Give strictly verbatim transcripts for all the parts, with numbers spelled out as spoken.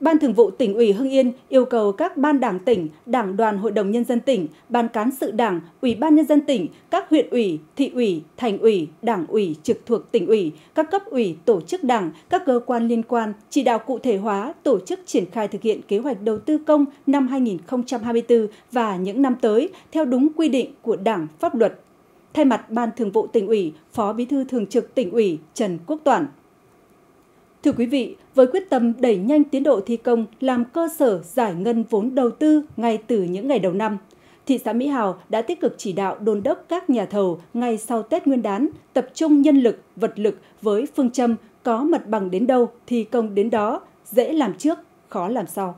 Ban Thường vụ Tỉnh ủy Hưng Yên yêu cầu các ban đảng tỉnh, Đảng đoàn Hội đồng Nhân dân tỉnh, Ban cán sự Đảng, Ủy ban Nhân dân tỉnh, các huyện ủy, thị ủy, thành ủy, đảng ủy trực thuộc tỉnh ủy, các cấp ủy, tổ chức đảng, các cơ quan liên quan chỉ đạo cụ thể hóa tổ chức triển khai thực hiện kế hoạch đầu tư công năm hai nghìn không trăm hai mươi tư và những năm tới theo đúng quy định của Đảng, pháp luật. Thay mặt Ban Thường vụ Tỉnh ủy, Phó Bí thư Thường trực Tỉnh ủy Trần Quốc Toản. Thưa quý vị, với quyết tâm đẩy nhanh tiến độ thi công làm cơ sở giải ngân vốn đầu tư ngay từ những ngày đầu năm, thị xã Mỹ Hào đã tích cực chỉ đạo đôn đốc các nhà thầu ngay sau Tết Nguyên đán tập trung nhân lực, vật lực với phương châm có mặt bằng đến đâu thi công đến đó, dễ làm trước, khó làm sau.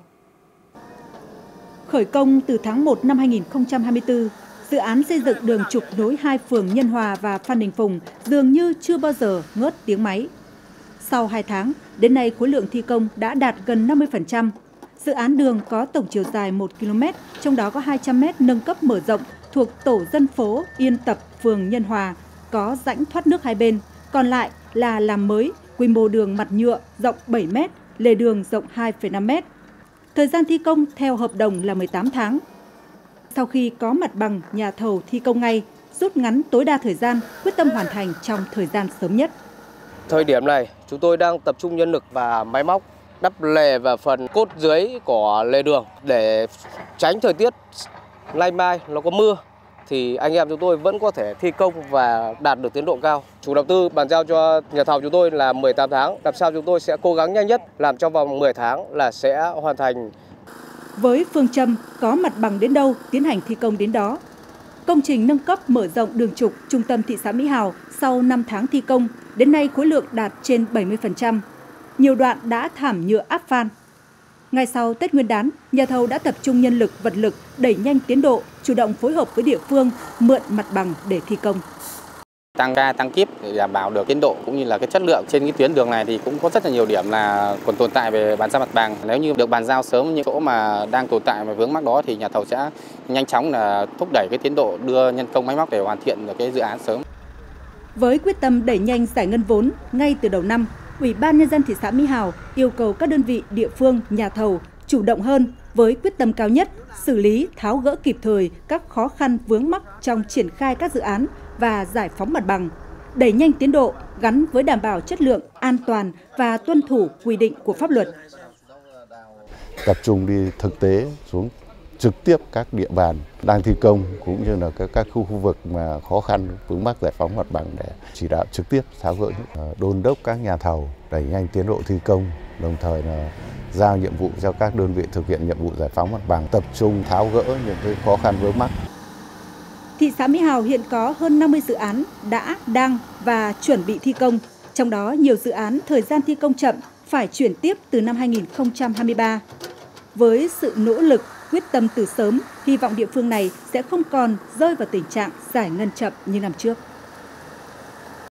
Khởi công từ tháng một năm hai nghìn không trăm hai mươi tư, dự án xây dựng đường trục nối hai phường Nhân Hòa và Phan Đình Phùng dường như chưa bao giờ ngớt tiếng máy. Sau hai tháng, đến nay khối lượng thi công đã đạt gần năm mươi phần trăm. Dự án đường có tổng chiều dài một ki lô mét, trong đó có hai trăm mét nâng cấp mở rộng thuộc tổ dân phố Yên Tập, phường Nhân Hòa, có rãnh thoát nước hai bên. Còn lại là làm mới, quy mô đường mặt nhựa rộng bảy mét, lề đường rộng hai phẩy năm mét. Thời gian thi công theo hợp đồng là mười tám tháng. Sau khi có mặt bằng, nhà thầu thi công ngay, rút ngắn tối đa thời gian, quyết tâm hoàn thành trong thời gian sớm nhất. Thời điểm này, chúng tôi đang tập trung nhân lực và máy móc đắp lề và phần cốt dưới của lề đường để tránh thời tiết nay mai nó có mưa thì anh em chúng tôi vẫn có thể thi công và đạt được tiến độ cao. Chủ đầu tư bàn giao cho nhà thầu chúng tôi là mười tám tháng, làm sao chúng tôi sẽ cố gắng nhanh nhất làm trong vòng mười tháng là sẽ hoàn thành. Với phương châm có mặt bằng đến đâu, tiến hành thi công đến đó. Công trình nâng cấp mở rộng đường trục trung tâm thị xã Mỹ Hào sau năm tháng thi công, đến nay khối lượng đạt trên bảy mươi phần trăm. Nhiều đoạn đã thảm nhựa áp van. Ngay sau Tết Nguyên đán, nhà thầu đã tập trung nhân lực, vật lực, đẩy nhanh tiến độ, chủ động phối hợp với địa phương, mượn mặt bằng để thi công. Tăng ca, tăng kíp để đảm bảo được tiến độ cũng như là cái chất lượng trên cái tuyến đường này thì cũng có rất là nhiều điểm là còn tồn tại về bàn giao mặt bằng. Nếu như được bàn giao sớm những chỗ mà đang tồn tại và vướng mắc đó thì nhà thầu sẽ nhanh chóng là thúc đẩy cái tiến độ đưa nhân công máy móc để hoàn thiện được cái dự án sớm. Với quyết tâm đẩy nhanh giải ngân vốn ngay từ đầu năm, Ủy ban Nhân dân thị xã Mỹ Hào yêu cầu các đơn vị địa phương, nhà thầu chủ động hơn với quyết tâm cao nhất, xử lý, tháo gỡ kịp thời các khó khăn vướng mắc trong triển khai các dự án và giải phóng mặt bằng, đẩy nhanh tiến độ gắn với đảm bảo chất lượng, an toàn và tuân thủ quy định của pháp luật. Tập trung đi thực tế xuống trực tiếp các địa bàn đang thi công cũng như là các, các khu, khu vực mà khó khăn vướng mắc giải phóng mặt bằng để chỉ đạo trực tiếp tháo gỡ, đôn đốc các nhà thầu đẩy nhanh tiến độ thi công, đồng thời là giao nhiệm vụ cho các đơn vị thực hiện nhiệm vụ giải phóng mặt bằng, tập trung tháo gỡ những cái khó khăn vướng mắc. Thị xã Mỹ Hào hiện có hơn năm mươi dự án đã, đang và chuẩn bị thi công, trong đó nhiều dự án thời gian thi công chậm phải chuyển tiếp từ năm hai nghìn không trăm hai mươi ba. Với sự nỗ lực, quyết tâm từ sớm, hy vọng địa phương này sẽ không còn rơi vào tình trạng giải ngân chậm như năm trước.